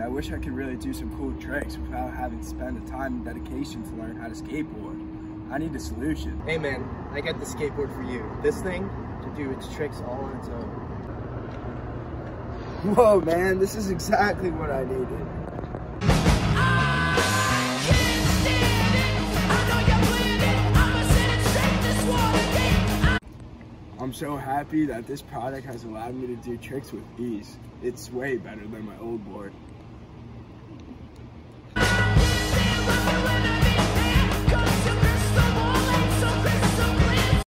I wish I could really do some cool tricks without having to spend the time and dedication to learn how to skateboard. I need a solution. Hey man, I got the skateboard for you. This thing can do its tricks all on its own. Whoa, man, this is exactly what I needed. I'm so happy that this product has allowed me to do tricks with ease. It's way better than my old board.